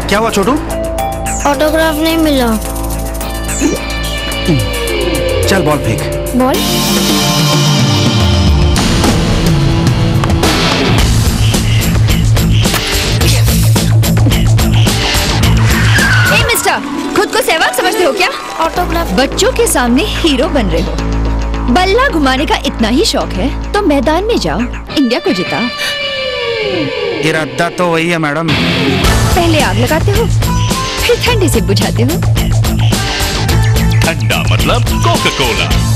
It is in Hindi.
क्या हुआ छोटू? ऑटोग्राफ नहीं मिला। चल बॉल फेंक। बॉल? ए मिस्टर, खुद को सहवाग समझते हो क्या? ऑटोग्राफ। बच्चों के सामने हीरो बन रहे हो। बल्ला घुमाने का इतना ही शौक है तो मैदान में जाओ, इंडिया को जिता। इरादा तो वही है मैडम। पहले आग लगाते हो, फिर ठंडे से बुझाते हो। ठंडा मतलब कोका कोला।